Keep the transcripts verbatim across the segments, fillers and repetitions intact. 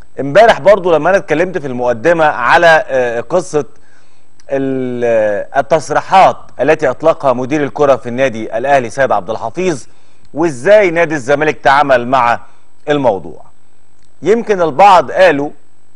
امبارح برضو لما انا اتكلمت في المقدمة على قصة التصريحات التي اطلقها مدير الكرة في النادي الاهلي سيد عبد الحفيظ، وازاي نادي الزمالك تعامل مع الموضوع. يمكن البعض قالوا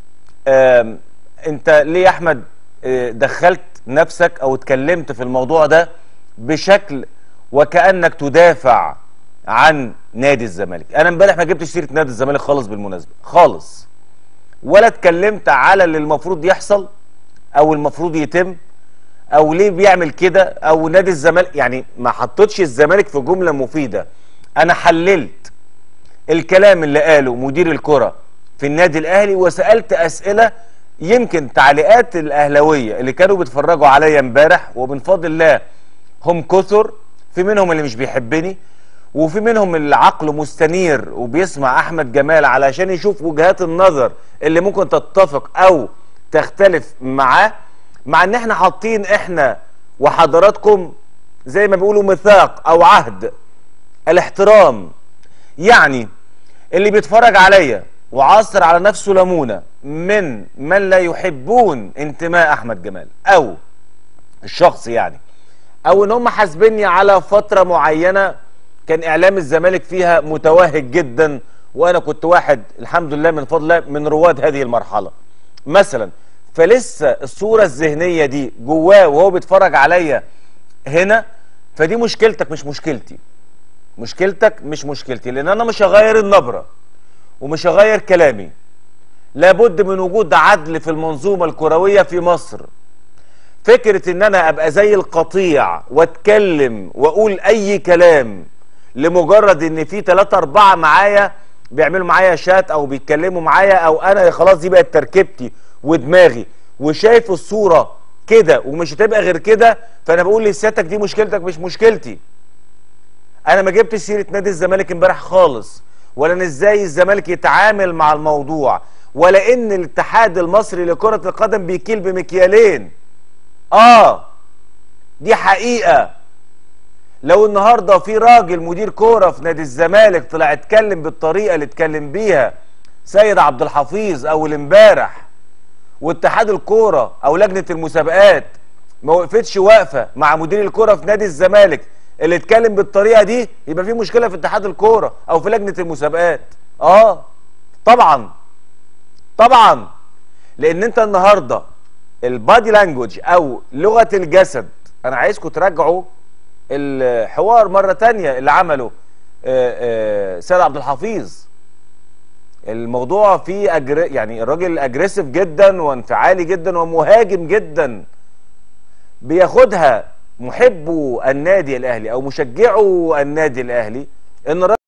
انت ليه يا احمد دخلت نفسك او اتكلمت في الموضوع ده بشكل وكأنك تدافع عن نادي الزمالك. انا امبارح ما جبتش سيره نادي الزمالك خالص بالمناسبه خالص، ولا اتكلمت على اللي المفروض يحصل او المفروض يتم او ليه بيعمل كده او نادي الزمالك، يعني ما حطيتش الزمالك في جمله مفيده. انا حللت الكلام اللي قاله مدير الكره في النادي الاهلي وسالت اسئله. يمكن تعليقات الاهلاويه اللي كانوا بيتفرجوا عليا امبارح ومن فضل الله هم كثر، في منهم اللي مش بيحبني وفي منهم اللي عقله مستنير وبيسمع احمد جمال علشان يشوف وجهات النظر اللي ممكن تتفق او تختلف معاه، مع ان احنا حاطين احنا وحضراتكم زي ما بيقولوا ميثاق او عهد الاحترام. يعني اللي بيتفرج عليا وعاصر على نفسه ليمونه من من لا يحبون انتماء احمد جمال او الشخص، يعني او ان هم حاسبيني على فتره معينه كان اعلام الزمالك فيها متوهج جدا، وانا كنت واحد الحمد لله من فضل الله من رواد هذه المرحله مثلا، فلسه الصوره الذهنيه دي جواه وهو بيتفرج عليا هنا. فدي مشكلتك مش مشكلتي، مشكلتك مش مشكلتي، لان انا مش هغير النبره ومش هغير كلامي. لابد من وجود عدل في المنظومه الكرويه في مصر. فكره ان انا ابقى زي القطيع واتكلم واقول اي كلام لمجرد ان في ثلاثة أربعة معايا بيعملوا معايا شات او بيتكلموا معايا، او انا خلاص دي بقت تركيبتي ودماغي وشايف الصوره كده ومش هتبقى غير كده، فانا بقول لسيادتك دي مشكلتك مش مشكلتي. انا ما جبتش سيره نادي الزمالك امبارح خالص، ولا ان ازاي الزمالك يتعامل مع الموضوع، ولا ان الاتحاد المصري لكره القدم بيكيل بمكيالين. اه دي حقيقه. لو النهارده في راجل مدير كوره في نادي الزمالك طلع اتكلم بالطريقه اللي اتكلم بيها سيد عبد الحفيظ اول امبارح، واتحاد الكوره او لجنه المسابقات ما وقفتش واقفه مع مدير الكوره في نادي الزمالك اللي اتكلم بالطريقه دي، يبقى في مشكله في اتحاد الكوره او في لجنه المسابقات. اه طبعا طبعا، لان انت النهارده البادي لانجوج او لغه الجسد، انا عايزكم تراجعوا الحوار مره تانية اللي عمله سيد عبد الحفيظ. الموضوع فيه أجر... يعني الراجل اجريسيف جدا وانفعالي جدا ومهاجم جدا، بياخدها محبو النادي الاهلي او مشجعو النادي الاهلي ان